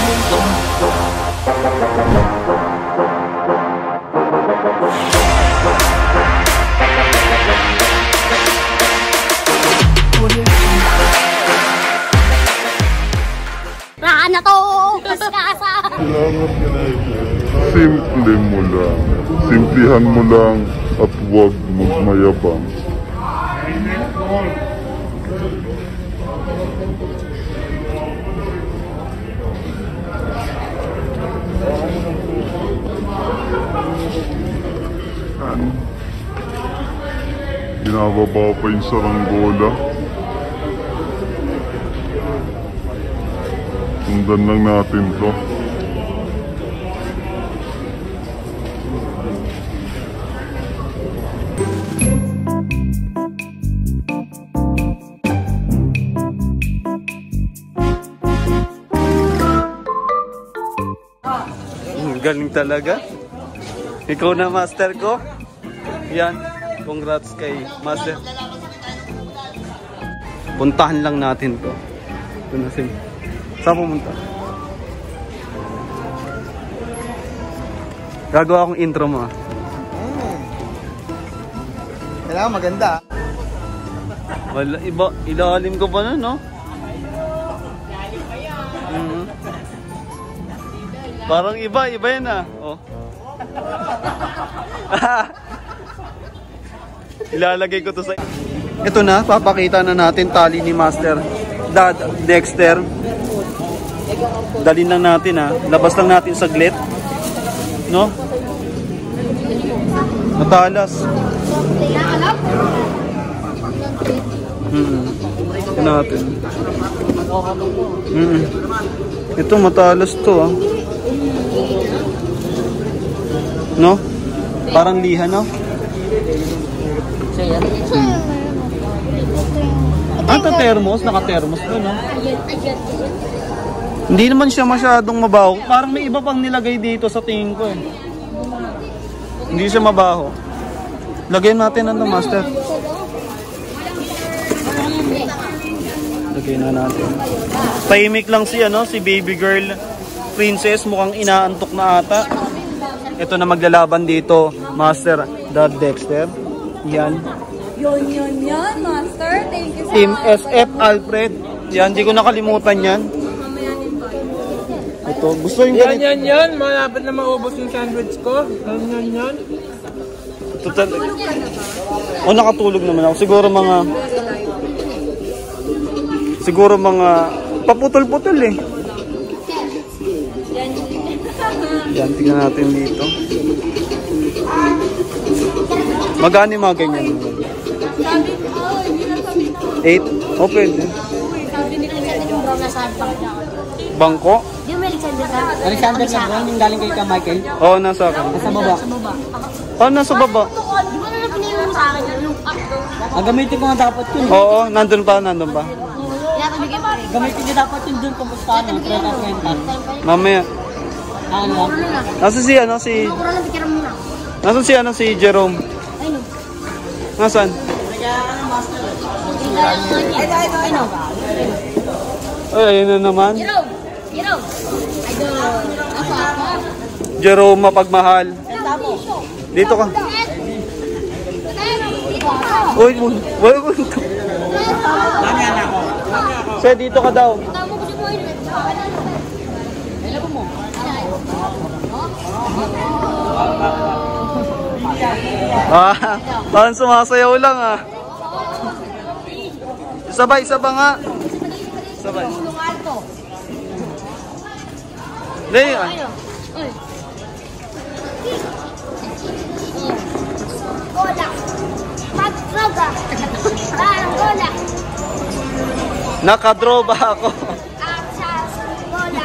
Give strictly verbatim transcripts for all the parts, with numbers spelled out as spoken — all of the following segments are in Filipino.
Raan na to! Kaskasa! Simple mo lang. Simplihan mo lang at huwag magmayabang. Binababa pa yung saranggola. Sundan lang natin to. Galing talaga. Ikaw na master ko. Yan. Congrats kay master. Puntahan lang natin to. Ito na si. Saan pumunta? Gagawa akong intro mo. Hmm. Kailangan maganda. Wala, iba, ilalim ko pa nun, no? Mm-hmm. Parang iba, iba yan ah. Oh. Ilalagay ko to sa... Ito na, papakita na natin tali ni Master Dad Dexter. Dalhin lang natin ha. Labas lang natin saglit. No? Matalas. Hmm. Ito natin. Hmm. Ito matalas to ah. No? Parang liha, no? Hmm. Ah, ito thermos. Naka-thermos to, no? Hindi naman siya masyadong mabaho. Parang may iba pang nilagay dito sa tingin ko eh. Hindi siya mabaho. Lagyan natin ano, Master. Lagyan na natin. Tahimik lang si, ano, si baby girl princess. Mukhang inaantok na ata. Ito na maglalaban dito, Master Dad Dexter. Yan. Yun, yun, yun, Master. Thank you so Team much. S F Alfred. Yan, di ko nakalimutan yan. Ito, gusto yung Yan, yan, yan. Malapit na maubos yung sandwich ko. Yan, yan, yan. Ito talaga. O, nakatulog naman ako. Siguro mga... Siguro mga... Paputol-putol eh. Yan, tingnan natin dito. Magani mga ganyan. eight? O, pwede. Bangko? Yung may Alexander ka? Alexander na ba? Yung galing kay ka, Michael? Oo, nasa akin. Nasa baba. Oh, nasa baba. Di ba na pinili mo sa akin yung up to? Ang gamitin ko nga dapat yun. Oo, nandun pa, nandun pa. Kaya pinigay mo rin. Gamitin ko dapat yun dun kumustahan. Trenta-trenta. Mamaya. Ano lang? Nasa si, ano, si... Mura lang, pikiran mo na. Nasa si, ano, si Jerome. Ay, no. Nasaan? Ay, no. Ay, ayun na naman. Jerome! Jerome! Ay, do. Ako, ako. Jerome mapagmahal. Dito ka. Uy, uy, uy, uy. Sir, dito ka daw. Tama ko si Boy. Alam mo. Ah, parang sumasayaw lang ah. Sabay, sabay nga. Sabay. Dali ah. Gola. Pag-droga. Parang gola. Nakadroba ako. At sa gola.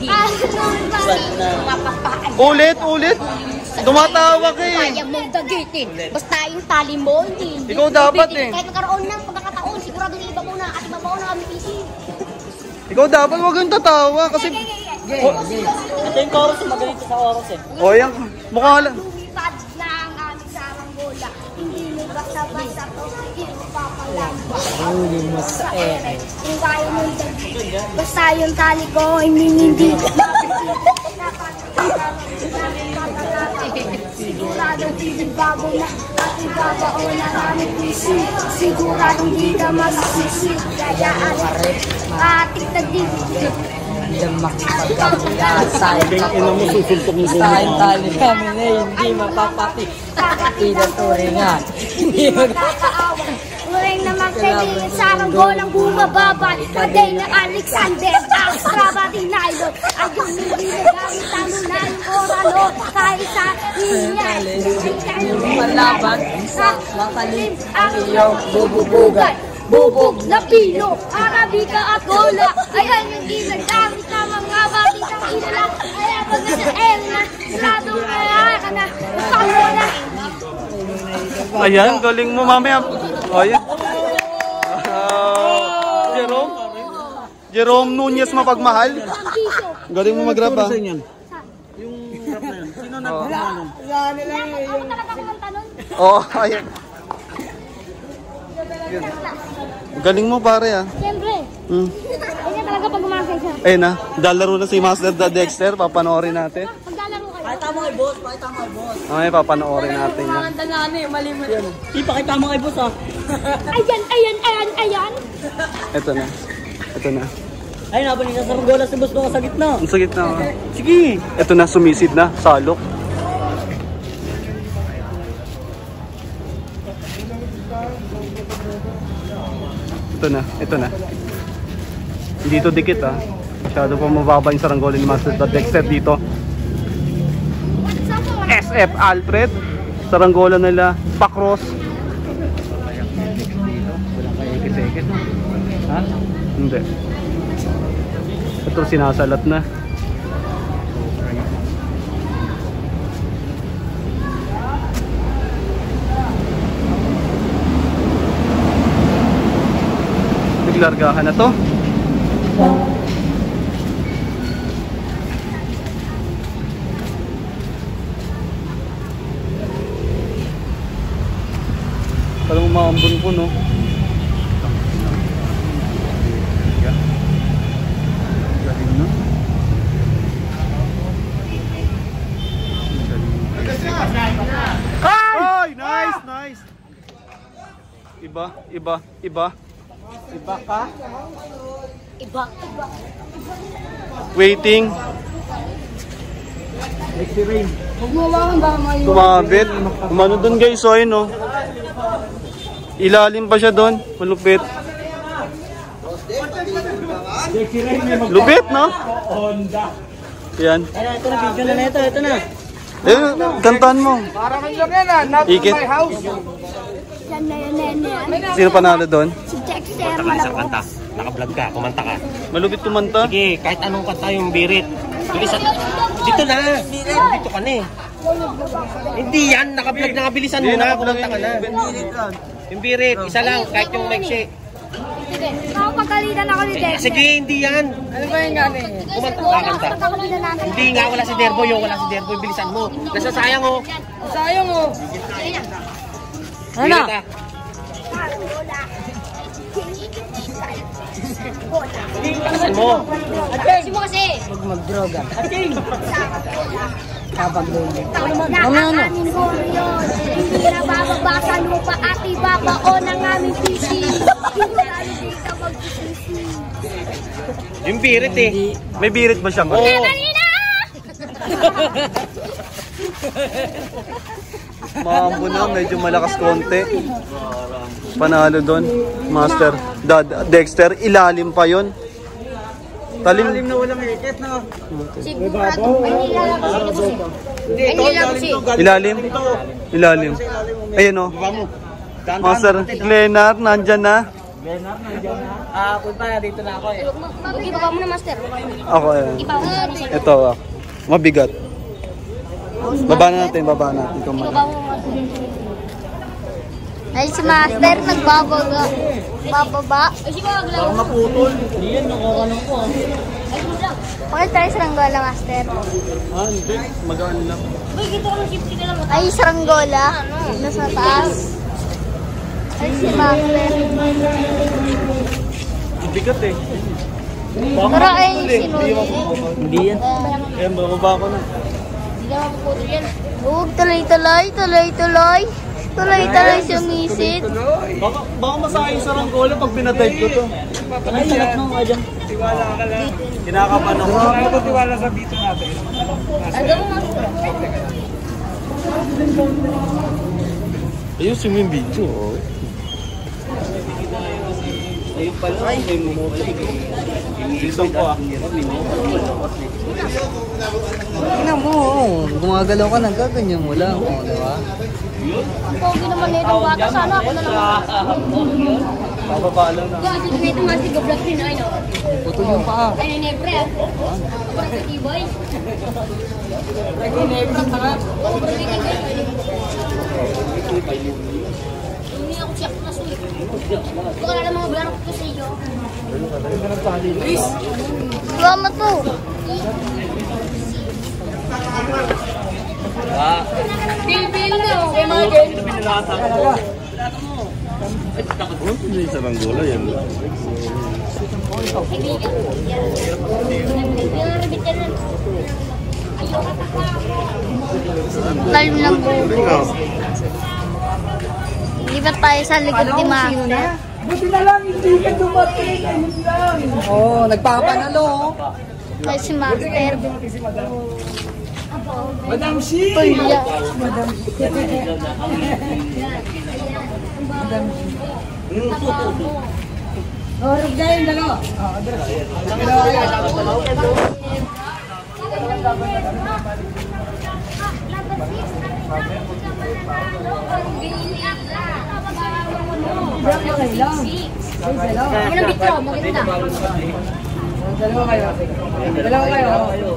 Parang Ulit, ulit. Tumatawa ka eh. kaya mong dagitin. Basta yung tali mo, hindi. Ikaw dapat eh. Kahit magkaroon ng pagkakataon, sigurado yung iba muna at iba muna kami P C. Ikaw dapat wag kang tatawa kasi... Oh, Ito yung chorus, magaling sa chorus eh. oh yan. Mukha lang. Lumipad lang aming saranggola. Hindi mo basta-basta to. Hindi mo papala. Huli mo sa ere. Kung kaya mo basta yung tali ko, hindi hindi. Siguradong hindi bago na ating babao na namin isi. Siguradong di ka magsisisi. Kaya alit, atik na dibig. Diyan makipagkakulaan sa tayong tali kami na hindi mapapati. Kakatida turingan. Hindi magkakaawa. Uring na magkaibigan sa ranggolang bumababa. Kaday ng Alexander, Astra, Batinailo. Ayun hindi nagamit ang munang oralo. Kahit sa hinyay. Malaban sa makalim ang iyong bububugan. Bubog na pino, Arabika at Gola. Ayan yung ginagamit na mga batitang ilala. Ayan pag nasa-el na, sadong kaya ka na. Palo na. Ayan, galing mo mamaya. O, ayan. Uh, Jerome? Jerome Nunez mapagmahal. Galing mo mag-rap ah. Yung rap na yun. Sino nag-rap nun? Ako talaga kumanta nun. Oo, ayan. Galing mo pare ah. Siyempre. Hmm. Ganyan talaga pag umasay siya. Ayun na, dalaro na si Master Da Dexter. Papanoorin natin. Paglalaro kayo. Pakita mo kay boss, pakita mo kay boss. Okay, papanoorin natin yan. Ang dangani, mali mo yan. Ipakita mo kay boss ah. Ayan, ayan, ayan, ayan. Ito na. Ito na. Ay, nabalik sa saranggola si boss ko sa gitna. Ang sakit na. Oh. Sige. Ito na, sumisid na. Salok. Ito na, ito na. Hindi ito dikit ah. Masyado pa mababa yung saranggola ni Master Da Dexter dito. S F Alfred. Saranggola nila. Pacross. Wala kayo ikis-ikis. Ha? Hindi. Ito sinasalat na. Naglargahan na to. Parang umaambon po no. Galing no. Ay! Nice, nice. Iba, iba, iba. Iba ka? Iba, iba. Waiting. Next rain. Kumabit. Umano dun guys, so ayun no. Ilalim pa siya dun. Malupit. Lupit no? Yan. Ay, ito na, video na na ito, ito na. Eh, kantaan mo. Para man lang yan ah, not Ikit. my house. Yan na yan, yan na yan. Sino panalo doon? Si Dexter Malabos. Naka-vlog ka, kumanta ka. Malupit kumanta. Sige, kahit anong kanta yung birit. Bilisan. Dito na. Dito ka na eh. Hindi yan, naka-vlog na, bilisan mo na, kumanta ka na. Yung birit, isa lang, kahit yung mic shake. Sige, nakapagkalitan ako ni Dexter. Sige, hindi yan. Ano ba yung gani? Kumanta ka, kanta. Nakapagkalitan natin. Hindi nga, wala si Derbo yung wala si Derbo, bilisan mo. Nasasayang oh. Sayang mo. Ano Birit na? ah. Bilisan mo. Kasi mo kasi. Huwag mag-droga. Kapag luli. Nakakanin ko yun. Hindi na bababa sa lupa at ibabaon ang aming fishing. Hindi ka mag-fishing. Yung birit eh. May birit ba siya? Oo. Kanina! Maambo na, medyo malakas konti. Panalo doon. Master Da Dexter, ilalim pa yon. Talim. Alim na walang ikit na. Sigurado. Hindi lang kasi. Hindi lang kasi. Ilalim? Ilalim. Ayun o. Master Leonard, nandyan na. Leonard, nandiyan na. Ah, punta, dito na ako eh. Ibaba mo na, Master. Ako ayan. Ibaba mo na. Ito ah. Mabigat. Baba na natin, baba natin. Ito Ibaba mo, Master. Ay, si Master nagbabaga. Bababa. Ay, si Master. Parang naputol. Hindi yan, nakakanong ko ah. Pakitry saranggola, Master. Ah, hindi. Magaan lang. Ay, saranggola. Nasa taas. Ay, si Master. Bigat eh. Pero ay, sinunod. Hindi yan. Eh, bababa ko na. Hindi ka mapuputol yan. Huwag, tuloy-tuloy, tuloy-tuloy. Tuloy-tuloy sumisid. Baka, baka masayang sa ranggola pag pinataype ko to. Ano yung salat mo nga dyan? Tiwala ka lang. Kinakapan ako. Ano ko tiwala sa bito natin? Ano mo nga? Ayusin mo yung video. Oh. Ayun pala. Ay, may mumoto. Isang ko ah. Tingnan mo, oh. Gumagalaw ka ng gaganyan mo lang, oh, di ba? Ang pogi naman na itong bata. Sana ako na lang. Bababa lang na. Kasi ito nga si Goblat din ay no. Putol yung paa. Ay, nebre ah. Kapag sa T-boy. Ay, nebre ang sarap. Oo, pero hindi ka. Hindi ako siyak na sulit. Ito ka na lang mga bularo ko sa iyo. Luis! Salamat to. Pil-pil na. Kaya mga din. Hindi sa ranggola yan. Lalim lang po. Lipat tayo sa likod ni Master. Buti na lang, hindi ka dumating. Ayun lang. Oh, nagpapanalo, oh. Ay, si Master. Madam Shi! Pulya. Orog na yun, dalawa. Yan ang bitro, maganda. Dalawa kayo. Dalawa kayo.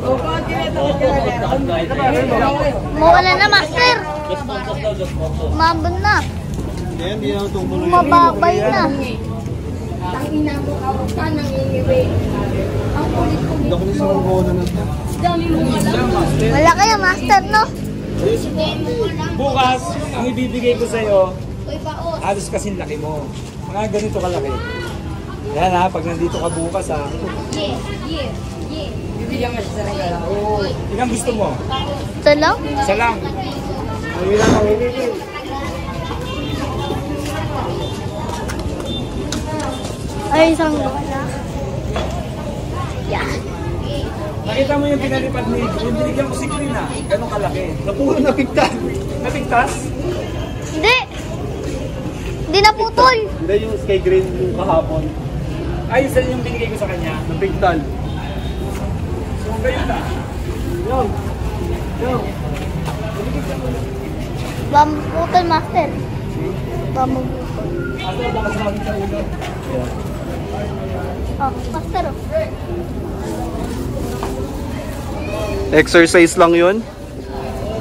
Mawala na, Master. Mabon na. Hindi na tumuloy. Mababay na. Tangina mo, awak ka nang iiwi. Ang kulit-kulit Dako ni sa ranggola na to. dami mo alam. Wala kayo, Master, no? Bukas, ang ibibigay ko sa'yo, Uy, paos. halos kasing laki mo. Mga ganito kalaki. Yan ha, pag nandito ka bukas ha. Yeah, yeah, yeah. Bibigyan ka siya ng gala. Oo. Ilang gusto mo? Ito lang? Isa lang. Ayun lang ang hinihin. Ay, isang wala. Yan. Nakita mo yung pinalipad ni yung binigyan ko si Clean ha. Ganong kalaki. Napuro napigtas. Napigtas? Hindi. Hindi naputol. Hindi yung sky green yung kahapon. Ay, isa yung binigay ko sa kanya. Napigtal. So, ganyan na. Yo. Yo. Bambutol, Master. Bambutol. Asa ba kasama sa ulo? Oh, Master. Oh. Exercise lang yun.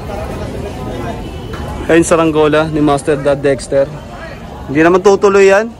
Ayun sa ranggola ni Master Dad Dexter. Hindi naman tutuloy yan.